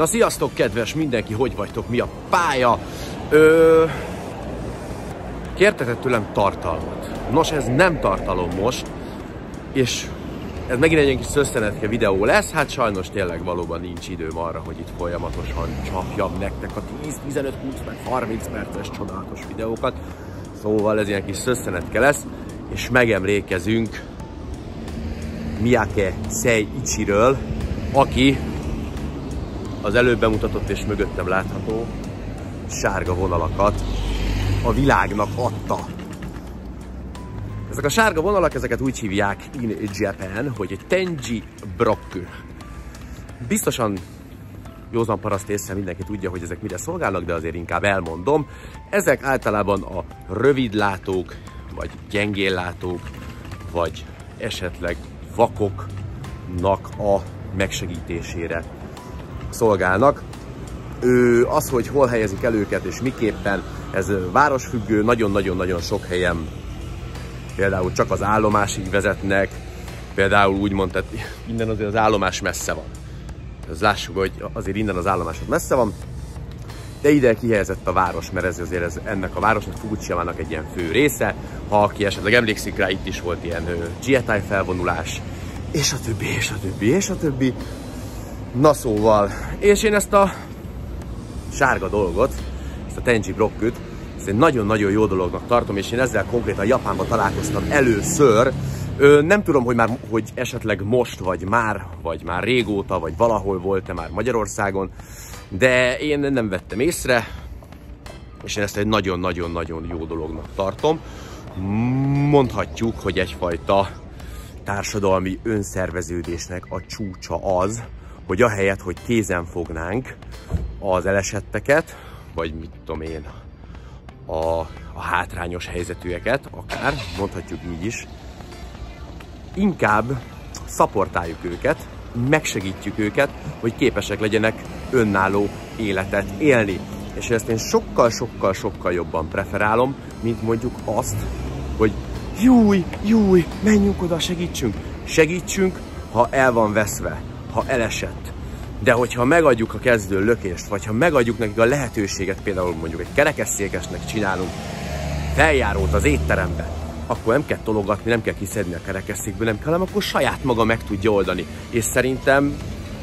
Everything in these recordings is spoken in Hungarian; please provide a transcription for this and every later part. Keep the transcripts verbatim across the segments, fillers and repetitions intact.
Na sziasztok, kedves mindenki, hogy vagytok, mi a pálya? Ö... Kértetek tőlem tartalmat. Nos, ez nem tartalom most, és ez megint egy kis szösszenetke videó lesz, hát sajnos tényleg valóban nincs időm arra, hogy itt folyamatosan csapjam nektek a tíz, tizenöt, húsz, meg harminc perces csodálatos videókat. Szóval ez ilyen kis szösszenetke lesz, és megemlékezünk Miyake Seiichiről, aki az előbb bemutatott és mögöttem látható sárga vonalakat a világnak adta. Ezek a sárga vonalak, ezeket úgy hívják in Japan, hogy egy Tenji Brokku. Biztosan józan paraszt észre mindenki tudja, hogy ezek mire szolgálnak, de azért inkább elmondom. Ezek általában a rövidlátók, vagy gyengéllátók, vagy esetleg vakoknak a megsegítésére szolgálnak. Ő, az, hogy hol helyezik el őket és miképpen, ez városfüggő, nagyon-nagyon-nagyon sok helyen például csak az állomásig vezetnek, például úgy mondtad, innen azért az állomás messze van. Ez lássuk, hogy azért innen az állomás messze van, de ide kihelyezett a város, mert ez azért ez, ennek a városnak, Fukuchimának egy ilyen fő része. Ha aki esetleg emlékszik rá, itt is volt ilyen Jietai felvonulás, és a többi, és a többi, és a többi. Na szóval, és én ezt a sárga dolgot, ezt a Tenji Brokkut, ezt egy nagyon-nagyon jó dolognak tartom, és én ezzel konkrétan Japánban találkoztam először. Ö, nem tudom, hogy, már, hogy esetleg most, vagy már, vagy már régóta, vagy valahol volt-e már Magyarországon, de én nem vettem észre, és én ezt egy nagyon-nagyon-nagyon jó dolognak tartom. Mondhatjuk, hogy egyfajta társadalmi önszerveződésnek a csúcsa az, hogy ahelyett, hogy kézen fognánk az elesetteket, vagy mit tudom én, a, a hátrányos helyzetűeket, akár, mondhatjuk így is, inkább szaportáljuk őket, megsegítjük őket, hogy képesek legyenek önálló életet élni. És ezt én sokkal-sokkal-sokkal jobban preferálom, mint mondjuk azt, hogy júj, júj, menjünk oda, segítsünk. Segítsünk, ha el van veszve, ha elesett. De hogyha megadjuk a kezdő lökést, vagy ha megadjuk nekik a lehetőséget, például mondjuk egy kerekesszékesnek csinálunk feljárót az étteremben, akkor nem kell tologatni, nem kell kiszedni a kerekesszékből, nem kell, hanem akkor saját maga meg tudja oldani. És szerintem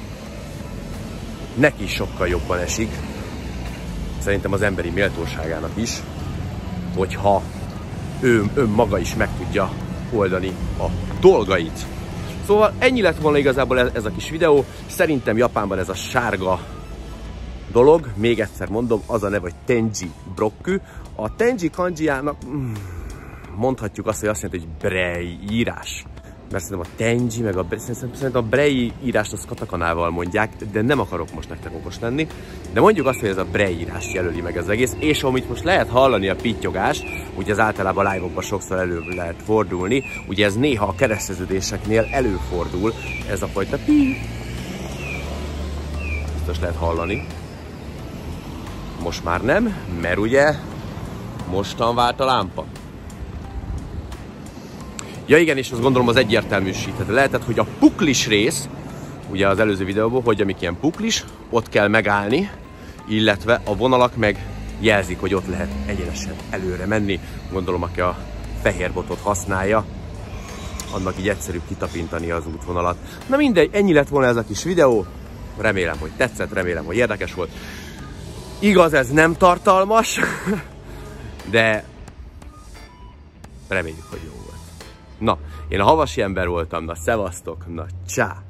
neki sokkal jobban esik, szerintem az emberi méltóságának is, hogyha ő önmaga is meg tudja oldani a dolgait. Szóval ennyi lett volna igazából ez, ez a kis videó. Szerintem Japánban ez a sárga dolog, még egyszer mondom, az a neve, hogy Tenji Brokku. A Tenji kanjiának mm, mondhatjuk azt, hogy azt jelenti, hogy brei írás. Mert szerintem a Tenji, meg a, szerintem a brei írást az katakanával mondják, de nem akarok most nektek okos lenni. De mondjuk azt, hogy ez a brei írás jelöli meg az egész, és amit most lehet hallani a pittyogást, ugye ez általában a live-okban sokszor elő lehet fordulni, ugye ez néha a kereszteződéseknél előfordul, ez a fajta pi. Biztos lehet hallani. Most már nem, mert ugye mostan vált a lámpa. Ja igen, és azt gondolom az egyértelműsíthető. Lehetett, hogy a puklis rész, ugye az előző videóban, hogy amik ilyen puklis, ott kell megállni, illetve a vonalak meg jelzik, hogy ott lehet egyenesen előre menni. Gondolom, aki a fehér botot használja, annak így egyszerűbb kitapintani az útvonalat. Na mindegy, ennyi lett volna ez a kis videó. Remélem, hogy tetszett, remélem, hogy érdekes volt. Igaz, ez nem tartalmas, de reméljük, hogy jó volt. Na, én a havasi ember voltam, na szevasztok, na csá!